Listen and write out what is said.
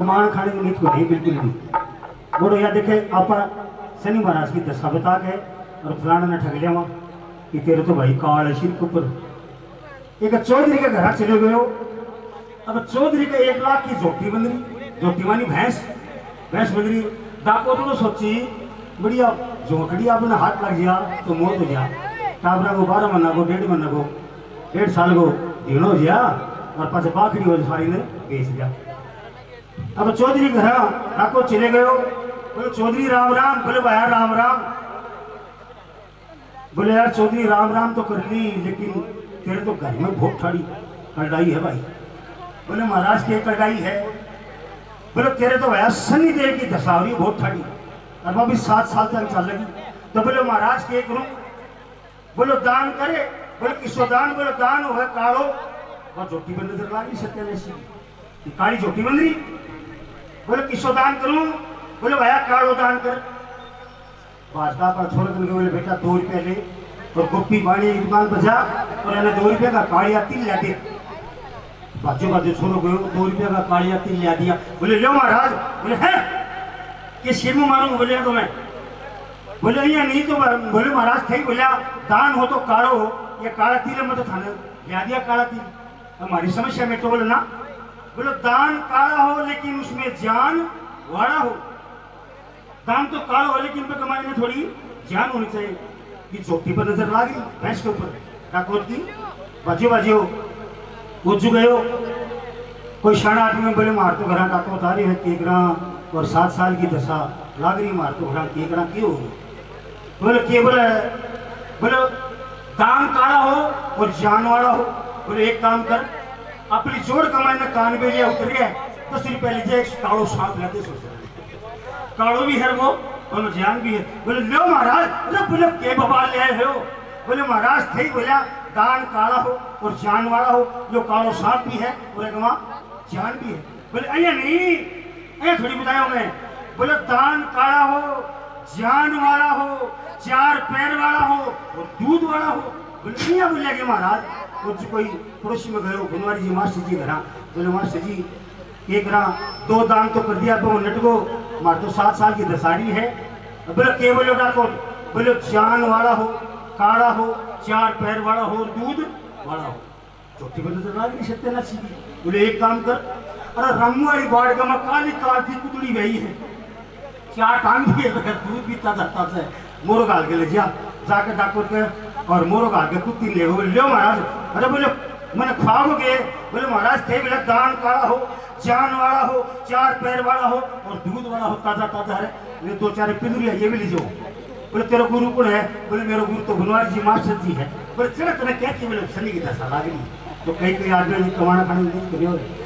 कमान खाने की नीत को नहीं बिल्कुल भी। बोलो यार देखे आप शनि महाराज की दशा बता के और फलाना ने ठग लिया वहां कि तेरे तो भाई काल है सिर के ऊपर। एक चौधरी के घर चले गए हो। अब चौधरी के 1 लाख की झोपड़ी बन रही, झोपड़ी मानी भैंस बन रही। डाको तो सोची बढ़िया झोंकड़ी अपने हाथ लग गया तो मौत हो गया। टाबरा को 12 महीना को 1.5 महीना को 1.5 साल को ढीणो हो गया और पास बाखड़ी हो सारी ने बेच दिया। अब चौधरी घर डाको चले गए हो। बोले चौधरी राम राम। बोले भाया राम राम। बोले यार चौधरी राम राम तो कर ली लेकिन तेरे तो घर में बहुत ठाड़ी कड़ाई है भाई। बोले महाराज की कड़ाई है। बोले तेरे तो भैया शनि देव की दशा हो रही बहुत ठाड़ी और वो भी 7 साल तक चल लगी। तो बोले महाराज के करूं। बोलो दान करे। बोले किसो दान। बोले दान हो काड़ो और झोटी बंद नजर लागी सत्यानेशी काली झोटी बन रही। बोले किसो दान करूं। बोले भैया काड़ो दान कर। भाजपा पर छोड़ कर बोले बेटा 2 रुपये ले और गोपी बाणी की दुकान पर जा और इन्हें 2 रुपये का कालिया तिल ला दे। बाजू छोड़ो गयो 2 रुपये का कालिया तिल ला दिया। बोले लो महाराज। बोले है कि सिर में मारूंगा। बोले तो मैं। बोले ये नहीं तो बोले महाराज थे बोला दान हो तो काड़ो हो ये काला तिल है। मैं तो थाने ला दिया काला तिल। हमारी समस्या में तो बोले ना। बोलो दान काला हो लेकिन उसमें जान वाला हो। दान तो काला हो लेकिन पे कमाई में थोड़ी जान होनी चाहिए। कि चौकी पर नजर ला गई भैंस के ऊपर डाकोत की बाजू उज गए हो। कोई शाना आदमी बोले मार तो घरा डाको उतारी है केकरा और 7 साल की दशा लाग रही मार तो घरा केकरा क्यों हो। बोले केवल बोले दान काला हो और जान वाला हो। बोले एक काम कर अपनी जोड़ कमाई में कान पे लिया उतर गया 10 रुपये लीजिए काड़ो सांप लाते सोच काड़ो भी है वो और जान भी है। बोले लो महाराज। अरे बोले के बवाल ले आए हो। बोले महाराज थे बोला दान काला हो और जान वाला हो। जो काड़ो सांप भी है और एक वहां जान भी है। बोले अये नहीं अये थोड़ी बताया मैं। बोले दान काला हो जान वाला हो 4 पैर वाला हो और दूध वाला हो। बोले नहीं बोलिया कि महाराज कुछ कोई पड़ोसी में गए गुनवारी जी मास्टर जी घर। बोले मास्टर जी एक रहा 2 दान तो कर दिया तो नटको मार तो 7 साल की दसारी है। बोले के बोलो डाको। बोले जान वाला हो काला हो 4 पैर वाला हो दूध वाला हो। चौथी बंद तो नहीं सकते ना सीधी। बोले एक काम कर। अरे रमू वाली बाढ़ का काली कारती कुतड़ी गई है 4 टांग दिए दूध भी ताजा है। मोरो गाल के ले जाके डाको और मोरो गाल के कुत्ती ले लो महाराज। अरे बोले मैंने खाओगे। बोले महाराज थे बोले दान काला हो जान वाला हो 4 पैर वाला हो और दूध वाला हो ताजा है। 2-4 पिंदुरी है ये भी लीजिए। बोले तेरा गुरु कौन है। बोले मेरा गुरु तो गुनवारी जी मास्टर जी है। बोले चलो तेने क्या बोले शनि की दशा लाग रही तो कई आदमी कमाना खाने नहीं करिए।